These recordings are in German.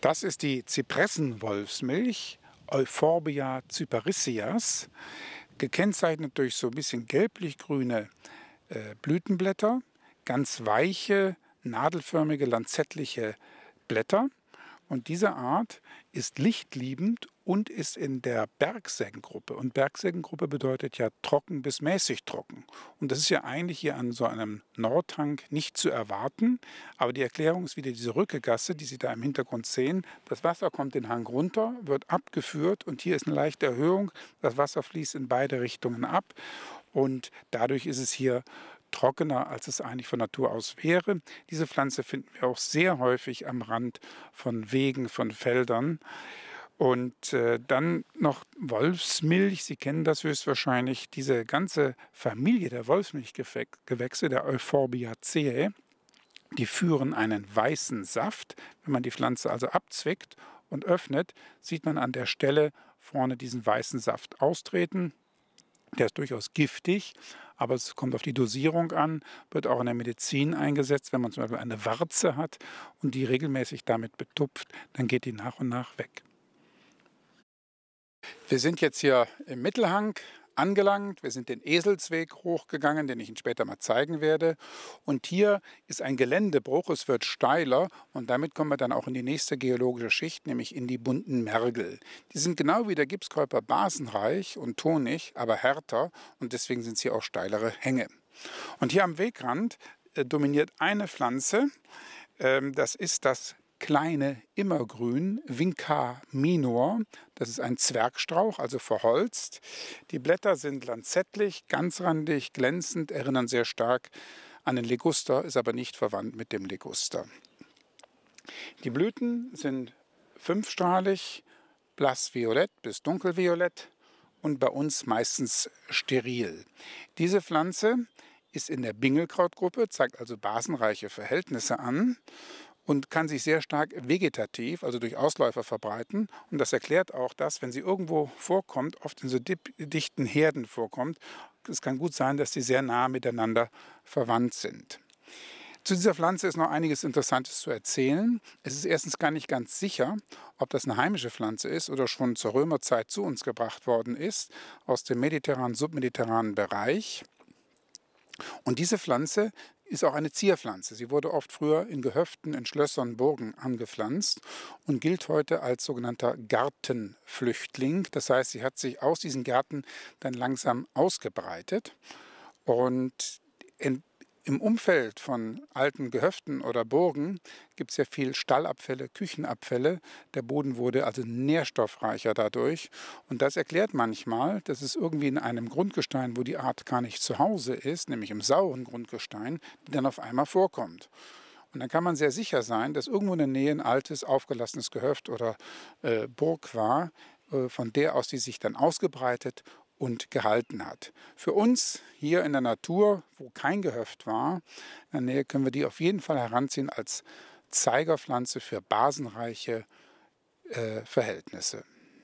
Das ist die Zypressenwolfsmilch, Euphorbia cyparissias, gekennzeichnet durch so ein bisschen gelblich-grüne Blütenblätter, ganz weiche, nadelförmige, lanzettliche Blätter. Und diese Art ist lichtliebend und ist in der Bergseggengruppe. Und Bergseggengruppe bedeutet ja trocken bis mäßig trocken. Und das ist ja eigentlich hier an so einem Nordhang nicht zu erwarten. Aber die Erklärung ist wieder diese Rückegasse, die Sie da im Hintergrund sehen. Das Wasser kommt den Hang runter, wird abgeführt und hier ist eine leichte Erhöhung. Das Wasser fließt in beide Richtungen ab und dadurch ist es hier trockener, als es eigentlich von Natur aus wäre. Diese Pflanze finden wir auch sehr häufig am Rand von Wegen, von Feldern. Und dann noch Wolfsmilch, Sie kennen das höchstwahrscheinlich, diese ganze Familie der Wolfsmilchgewächse, der Euphorbiaceae, die führen einen weißen Saft. Wenn man die Pflanze also abzwickt und öffnet, sieht man an der Stelle vorne diesen weißen Saft austreten. Der ist durchaus giftig, aber es kommt auf die Dosierung an, wird auch in der Medizin eingesetzt. Wenn man zum Beispiel eine Warze hat und die regelmäßig damit betupft, dann geht die nach und nach weg. Wir sind jetzt hier im Mittelhang angelangt. Wir sind den Eselsweg hochgegangen, den ich Ihnen später mal zeigen werde. Und hier ist ein Geländebruch, es wird steiler und damit kommen wir dann auch in die nächste geologische Schicht, nämlich in die bunten Mergel. Die sind genau wie der Gipskäuper basenreich und tonig, aber härter und deswegen sind es hier auch steilere Hänge. Und hier am Wegrand dominiert eine Pflanze, das ist das kleine Immergrün, Vinca minor. Das ist ein Zwergstrauch, also verholzt. Die Blätter sind lanzettlich, ganzrandig, glänzend, erinnern sehr stark an den Liguster, ist aber nicht verwandt mit dem Liguster. Die Blüten sind fünfstrahlig, blassviolett bis dunkelviolett und bei uns meistens steril. Diese Pflanze ist in der Bingelkrautgruppe, zeigt also basenreiche Verhältnisse an und kann sich sehr stark vegetativ, also durch Ausläufer verbreiten. Und das erklärt auch, dass, wenn sie irgendwo vorkommt, oft in so dichten Herden vorkommt, es kann gut sein, dass sie sehr nah miteinander verwandt sind. Zu dieser Pflanze ist noch einiges Interessantes zu erzählen. Es ist erstens gar nicht ganz sicher, ob das eine heimische Pflanze ist oder schon zur Römerzeit zu uns gebracht worden ist, aus dem mediterranen, submediterranen Bereich. Und diese Pflanze ist auch eine Zierpflanze. Sie wurde oft früher in Gehöften, in Schlössern, Burgen angepflanzt und gilt heute als sogenannter Gartenflüchtling. Das heißt, sie hat sich aus diesen Gärten dann langsam ausgebreitet. Und im Umfeld von alten Gehöften oder Burgen gibt es ja viel Stallabfälle, Küchenabfälle. Der Boden wurde also nährstoffreicher dadurch. Und das erklärt manchmal, dass es irgendwie in einem Grundgestein, wo die Art gar nicht zu Hause ist, nämlich im sauren Grundgestein, die dann auf einmal vorkommt. Und dann kann man sehr sicher sein, dass irgendwo in der Nähe ein altes, aufgelassenes Gehöft oder Burg war, von der aus die sich dann ausgebreitet und gehalten hat. Für uns hier in der Natur, wo kein Gehöft war, in der Nähe können wir die auf jeden Fall heranziehen als Zeigerpflanze für basenreiche Verhältnisse.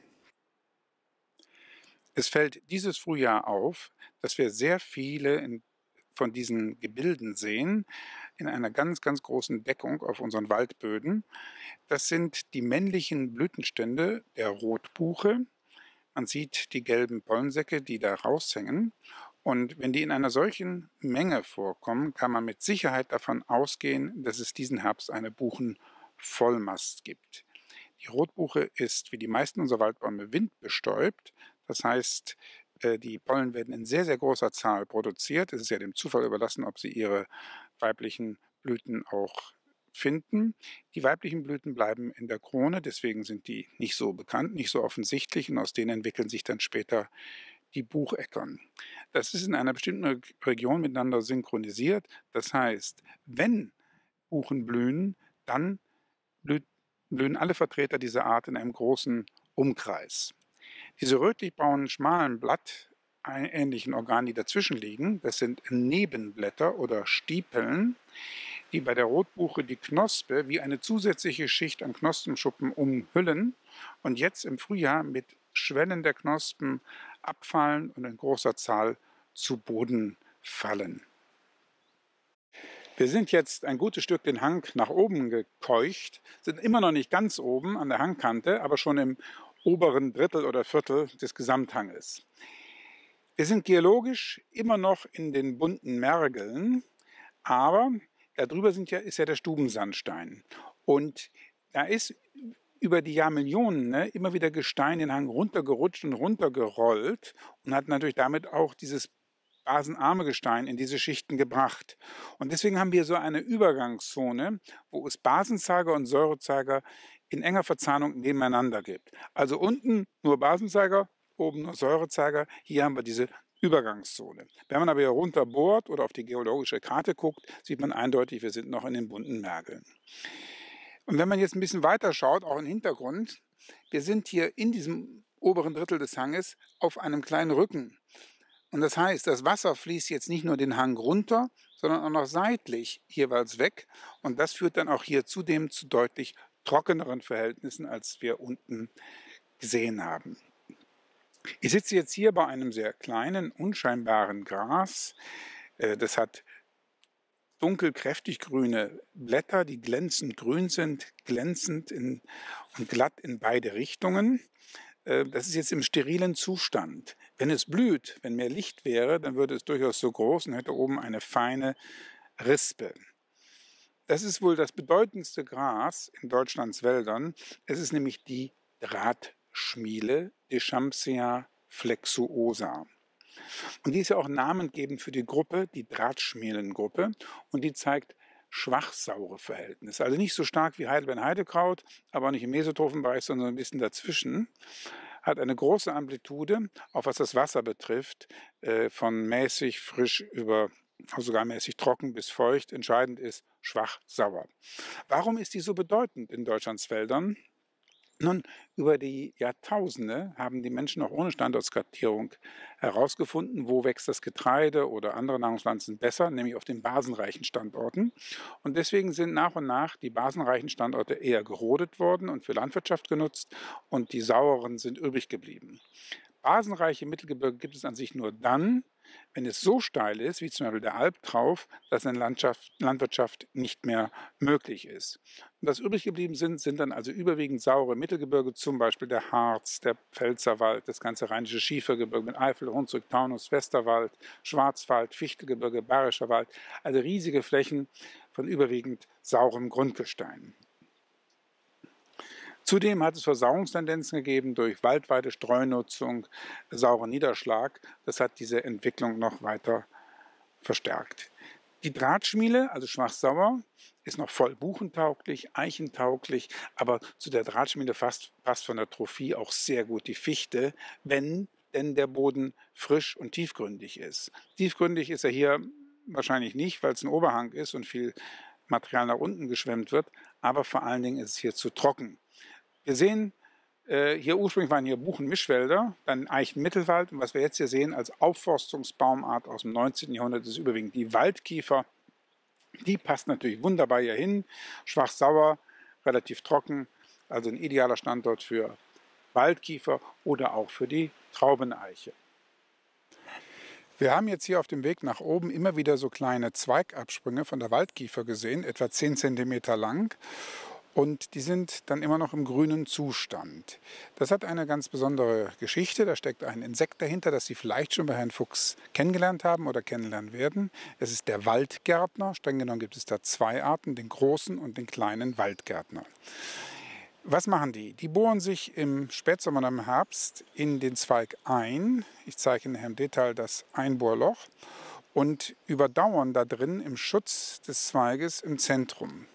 Es fällt dieses Frühjahr auf, dass wir sehr viele von diesen Gebilden sehen, in einer ganz, ganz großen Deckung auf unseren Waldböden. Das sind die männlichen Blütenstände der Rotbuche. Man sieht die gelben Pollensäcke, die da raushängen. Und wenn die in einer solchen Menge vorkommen, kann man mit Sicherheit davon ausgehen, dass es diesen Herbst eine Buchenvollmast gibt. Die Rotbuche ist, wie die meisten unserer Waldbäume, windbestäubt. Das heißt, die Pollen werden in sehr, sehr großer Zahl produziert. Es ist ja dem Zufall überlassen, ob sie ihre weiblichen Blüten auch finden. Die weiblichen Blüten bleiben in der Krone, deswegen sind die nicht so bekannt, nicht so offensichtlich und aus denen entwickeln sich dann später die Bucheckern. Das ist in einer bestimmten Region miteinander synchronisiert. Das heißt, wenn Buchen blühen, dann blühen alle Vertreter dieser Art in einem großen Umkreis. Diese rötlich-braunen, schmalen blattähnlichen Organe, die dazwischen liegen, das sind Nebenblätter oder Stipeln, die bei der Rotbuche die Knospe wie eine zusätzliche Schicht an Knospenschuppen umhüllen und jetzt im Frühjahr mit Schwellen der Knospen abfallen und in großer Zahl zu Boden fallen. Wir sind jetzt ein gutes Stück den Hang nach oben gekeucht, sind immer noch nicht ganz oben an der Hangkante, aber schon im oberen Drittel oder Viertel des Gesamthanges. Wir sind geologisch immer noch in den bunten Mergeln, aber darüber ist ja der Stubensandstein. Und da ist über die Jahrmillionen immer wieder Gestein den Hang runtergerutscht und runtergerollt und hat natürlich damit auch dieses basenarme Gestein in diese Schichten gebracht. Und deswegen haben wir so eine Übergangszone, wo es Basenzeiger und Säurezeiger in enger Verzahnung nebeneinander gibt. Also unten nur Basenzeiger, oben nur Säurezeiger. Hier haben wir diese Übergangszone. Wenn man aber hier runter bohrt oder auf die geologische Karte guckt, sieht man eindeutig, wir sind noch in den bunten Mergeln. Und wenn man jetzt ein bisschen weiter schaut, auch im Hintergrund, wir sind hier in diesem oberen Drittel des Hanges auf einem kleinen Rücken. Und das heißt, das Wasser fließt jetzt nicht nur den Hang runter, sondern auch noch seitlich jeweils weg. Und das führt dann auch hier zudem zu deutlich trockeneren Verhältnissen, als wir unten gesehen haben. Ich sitze jetzt hier bei einem sehr kleinen, unscheinbaren Gras. Das hat dunkel kräftig grüne Blätter, die glänzend grün sind, glänzend und glatt in beide Richtungen. Das ist jetzt im sterilen Zustand. Wenn es blüht, wenn mehr Licht wäre, dann würde es durchaus so groß und hätte oben eine feine Rispe. Das ist wohl das bedeutendste Gras in Deutschlands Wäldern. Es ist nämlich die Drahtschmiele, Deschamps flexuosa. Und die ist ja auch namengebend für die Gruppe, die Drahtschmielengruppe. Und die zeigt schwach-saure Verhältnisse. Also nicht so stark wie Heidelbeeren-Heidekraut, aber auch nicht im mesotrophen Bereich, sondern ein bisschen dazwischen. Hat eine große Amplitude, auch was das Wasser betrifft, von mäßig frisch über sogar mäßig trocken bis feucht. Entscheidend ist schwach-sauer. Warum ist die so bedeutend in Deutschlands Wäldern? Nun, über die Jahrtausende haben die Menschen auch ohne Standortkartierung herausgefunden, wo wächst das Getreide oder andere Nahrungspflanzen besser, nämlich auf den basenreichen Standorten. Und deswegen sind nach und nach die basenreichen Standorte eher gerodet worden und für Landwirtschaft genutzt und die sauren sind übrig geblieben. Basenreiche Mittelgebirge gibt es an sich nur dann, wenn es so steil ist, wie zum Beispiel der Albtrauf, dass eine Landwirtschaft nicht mehr möglich ist. Und was übrig geblieben sind dann also überwiegend saure Mittelgebirge, zum Beispiel der Harz, der Pfälzerwald, das ganze rheinische Schiefergebirge mit Eifel, Hunsrück, Taunus, Westerwald, Schwarzwald, Fichtelgebirge, Bayerischer Wald, also riesige Flächen von überwiegend saurem Grundgestein. Zudem hat es Versauerungstendenzen gegeben durch waldweite Streunutzung, sauren Niederschlag. Das hat diese Entwicklung noch weiter verstärkt. Die Drahtschmiele, also schwach-sauer, ist noch voll buchentauglich, eichentauglich, aber zu der Drahtschmiele passt von der Trophie auch sehr gut die Fichte, wenn denn der Boden frisch und tiefgründig ist. Tiefgründig ist er hier wahrscheinlich nicht, weil es ein Oberhang ist und viel Material nach unten geschwemmt wird, aber vor allen Dingen ist es hier zu trocken. Wir sehen, hier ursprünglich waren hier Buchen-Mischwälder, dann Eichen-Mittelwald und was wir jetzt hier sehen als Aufforstungsbaumart aus dem 19. Jahrhundert ist überwiegend die Waldkiefer. Die passt natürlich wunderbar hier hin, schwach-sauer, relativ trocken, also ein idealer Standort für Waldkiefer oder auch für die Traubeneiche. Wir haben jetzt hier auf dem Weg nach oben immer wieder so kleine Zweigabsprünge von der Waldkiefer gesehen, etwa 10 cm lang. Und die sind dann immer noch im grünen Zustand. Das hat eine ganz besondere Geschichte. Da steckt ein Insekt dahinter, das Sie vielleicht schon bei Herrn Fuchs kennengelernt haben oder kennenlernen werden. Es ist der Waldgärtner. Streng genommen gibt es da zwei Arten, den großen und den kleinen Waldgärtner. Was machen die? Die bohren sich im Spätsommer und im Herbst in den Zweig ein. Ich zeige Ihnen im Detail das Einbohrloch und überdauern da drin im Schutz des Zweiges im Zentrum.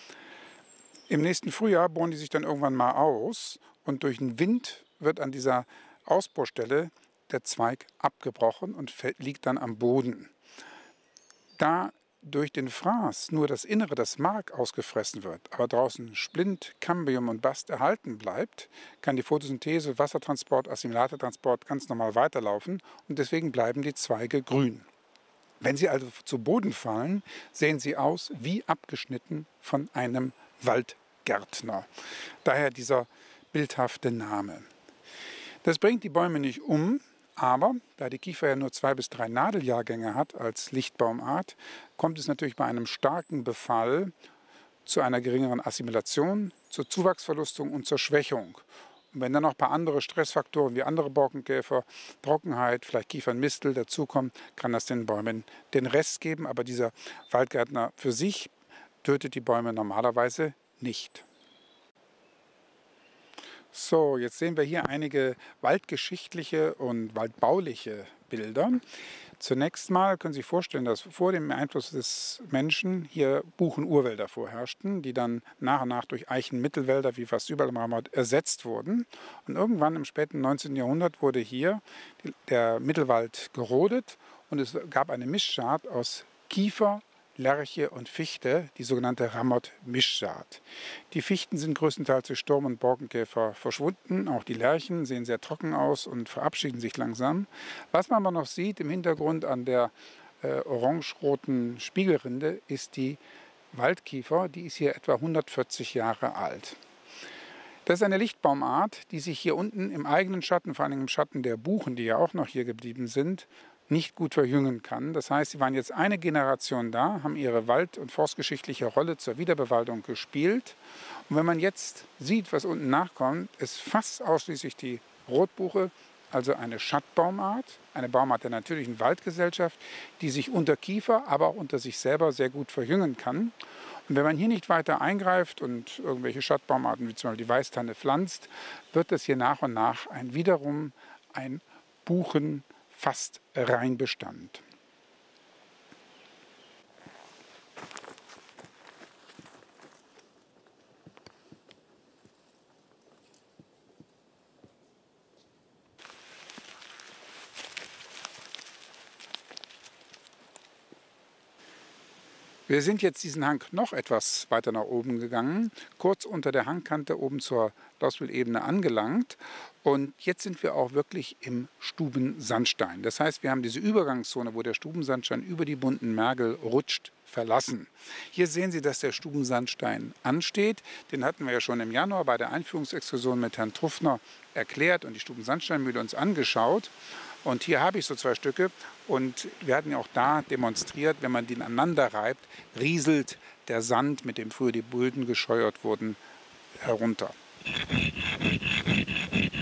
Im nächsten Frühjahr bohren die sich dann irgendwann mal aus und durch den Wind wird an dieser Ausbohrstelle der Zweig abgebrochen und liegt dann am Boden. Da durch den Fraß nur das Innere, das Mark, ausgefressen wird, aber draußen Splint, Cambium und Bast erhalten bleibt, kann die Photosynthese, Wassertransport, Assimilatetransport ganz normal weiterlaufen und deswegen bleiben die Zweige grün. Wenn sie also zu Boden fallen, sehen sie aus wie abgeschnitten von einem Waldgärtner. Daher dieser bildhafte Name. Das bringt die Bäume nicht um, Aber da die Kiefer ja nur 2 bis 3 Nadeljahrgänge hat als Lichtbaumart, kommt es natürlich bei einem starken Befall zu einer geringeren Assimilation, zur Zuwachsverlustung und zur Schwächung. Und wenn dann noch ein paar andere Stressfaktoren wie andere Borkenkäfer, Trockenheit, vielleicht Kiefernmistel dazukommen, kann das den Bäumen den Rest geben. Aber dieser Waldgärtner für sich tötet die Bäume normalerweise nicht. So, jetzt sehen wir hier einige waldgeschichtliche und waldbauliche Bilder. Zunächst mal können Sie sich vorstellen, dass vor dem Einfluss des Menschen hier Buchen-Urwälder vorherrschten, die dann nach und nach durch Eichen-Mittelwälder, wie fast überall im Raumort, ersetzt wurden. Und irgendwann im späten 19. Jahrhundert wurde hier der Mittelwald gerodet und es gab eine Mischsaat aus Kiefer, Lärche und Fichte, die sogenannte Rammot-Mischsaat. Die Fichten sind größtenteils durch Sturm- und Borkenkäfer verschwunden. Auch die Lärchen sehen sehr trocken aus und verabschieden sich langsam. Was man aber noch sieht im Hintergrund an der orange-roten Spiegelrinde ist die Waldkiefer. Die ist hier etwa 140 Jahre alt. Das ist eine Lichtbaumart, die sich hier unten im eigenen Schatten, vor allem im Schatten der Buchen, die ja auch noch hier geblieben sind, nicht gut verjüngen kann. Das heißt, sie waren jetzt eine Generation da, haben ihre wald- und forstgeschichtliche Rolle zur Wiederbewaldung gespielt. Und wenn man jetzt sieht, was unten nachkommt, ist fast ausschließlich die Rotbuche, also eine Schattbaumart, eine Baumart der natürlichen Waldgesellschaft, die sich unter Kiefer, aber auch unter sich selber sehr gut verjüngen kann. Und wenn man hier nicht weiter eingreift und irgendwelche Schattbaumarten wie zum Beispiel die Weißtanne pflanzt, wird das hier nach und nach wiederum ein Buchen fast Reinbestand. Wir sind jetzt diesen Hang noch etwas weiter nach oben gegangen, kurz unter der Hangkante oben zur Lauswildebene angelangt. Und jetzt sind wir auch wirklich im Stubensandstein. Das heißt, wir haben diese Übergangszone, wo der Stubensandstein über die bunten Mergel rutscht, verlassen. Hier sehen Sie, dass der Stubensandstein ansteht. Den hatten wir ja schon im Januar bei der Einführungsexkursion mit Herrn Truffner erklärt und die Stubensandsteinmühle uns angeschaut. Und hier habe ich so 2 Stücke und wir hatten ja auch da demonstriert, wenn man den aneinander reibt, rieselt der Sand, mit dem früher die Bulden gescheuert wurden, herunter.